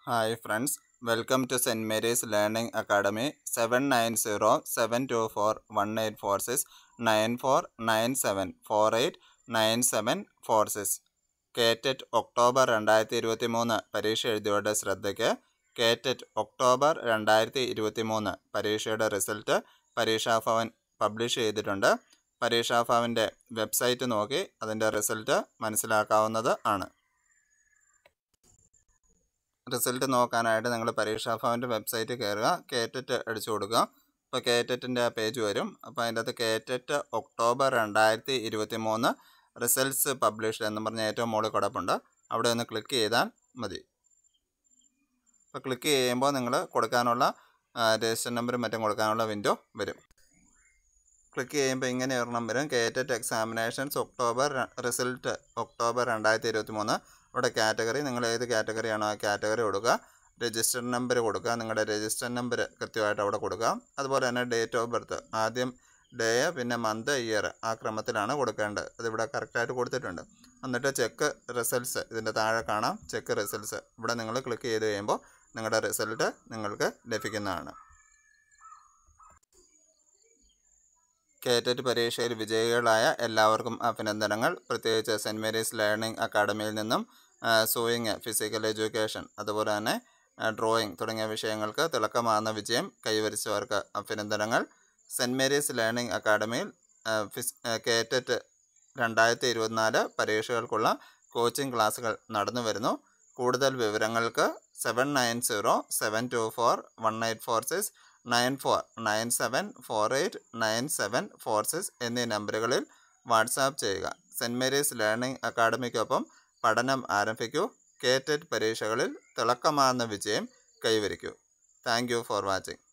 Hi friends, welcome to St. Mary's Learning Academy 790-724-1846 9497489746. KTET October 2023 പരീക്ഷ എഴുതിയവരുടെ ശ്രദ്ധയ്ക്ക് കേറ്ററ്റ് October 2023 പരീക്ഷയുടെ result Pareeksha Bhavan publish ചെയ്തിട്ടുണ്ട്. പരീക്ഷാഭവൻ്റെ website നോക്കി അതിൻ്റെ റിസൾട്ട് മനസ്സിലാക്കാവുന്നത് ആണ്. റിസൾട്ട് നോക്കാനായിട്ട് നിങ്ങൾ പരീക്ഷാഭവൻ്റെ വെബ്സൈറ്റ് കയറുക, കേറ്ററ്റ് അടിച്ചു കൊടുക്കുക. അപ്പോൾ കേറ്ററ്റിൻ്റെ പേജ് വരും. അപ്പോൾ അതിൻ്റെ അകത്ത് കേറ്ററ്റ് ഒക്ടോബർ 2023 റിസൾട്ട്സ് പബ്ലിഷ്ഡ് എന്ന് പറഞ്ഞ ഏറ്റവും മുകളിൽ കിടപ്പുണ്ട്. അവിടെ ഒന്ന് ക്ലിക്ക് ചെയ്താൽ മതി. അപ്പോൾ ക്ലിക്ക് ചെയ്യുമ്പോൾ നിങ്ങൾ കൊടുക്കാനുള്ള രജിസ്റ്റർ നമ്പറും മറ്റും കൊടുക്കാനുള്ള വിൻഡോ വരും. ക്ലിക്ക് ചെയ്യുമ്പോൾ ഇങ്ങനെ ഒരെണ്ണം വരും, KTET examinations October result October 2023. ഇവിടെ കാറ്റഗറി നിങ്ങൾ ഏത് കാറ്റഗറിയാണോ ആ കാറ്റഗറി കൊടുക്കുക, രജിസ്റ്റർ നമ്പർ കൊടുക്കുക, നിങ്ങളുടെ രജിസ്റ്റർ നമ്പർ കൃത്യമായിട്ട് അവിടെ കൊടുക്കുക. അതുപോലെ തന്നെ ഡേറ്റ് ഓഫ് ബർത്ത്, ആദ്യം ഡേ പിന്നെ മന്ത് ഇയർ ആ ക്രമത്തിലാണ് കൊടുക്കേണ്ടത്. അതിവിടെ കറക്റ്റായിട്ട് കൊടുത്തിട്ടുണ്ട്. എന്നിട്ട് ചെക്ക് റിസൾട്ട്സ് ഇതിൻ്റെ താഴെ കാണാം, ചെക്ക് റിസൾട്ട്സ്. ഇവിടെ നിങ്ങൾ ക്ലിക്ക് ചെയ്ത് കഴിയുമ്പോൾ നിങ്ങളുടെ റിസൾട്ട് നിങ്ങൾക്ക് ലഭിക്കുന്നതാണ്. കേറ്ററ്റ് പരീക്ഷയിൽ വിജയികളായ എല്ലാവർക്കും അഭിനന്ദനങ്ങൾ. പ്രത്യേകിച്ച് സെൻറ്റ് മേരീസ് ലേണിംഗ് അക്കാഡമിയിൽ നിന്നും സൂയിങ്, ഫിസിക്കൽ എഡ്യൂക്കേഷൻ, അതുപോലെ തന്നെ ഡ്രോയിങ് തുടങ്ങിയ വിഷയങ്ങൾക്ക് തിളക്കമാർന്ന വിജയം കൈവരിച്ചവർക്ക് അഭിനന്ദനങ്ങൾ. സെൻറ്റ് മേരീസ് ലേണിംഗ് അക്കാഡമിയിൽ കേറ്ററ്റ് 2024 പരീക്ഷകൾക്കുള്ള കോച്ചിങ് ക്ലാസ്സുകൾ നടന്നു വരുന്നു. കൂടുതൽ വിവരങ്ങൾക്ക് 790-724-1846 9497489746 എന്നീ നമ്പറുകളിൽ വാട്സാപ്പ് ചെയ്യുക. സെൻറ്റ് മേരീസ് ലേണിംഗ് അക്കാഡമിക്കൊപ്പം പഠനം ആരംഭിക്കൂ. കേറ്ററ്റ് പരീക്ഷകളിൽ തിളക്കമാർന്ന വിജയം കൈവരിക്കൂ. Thank you for watching.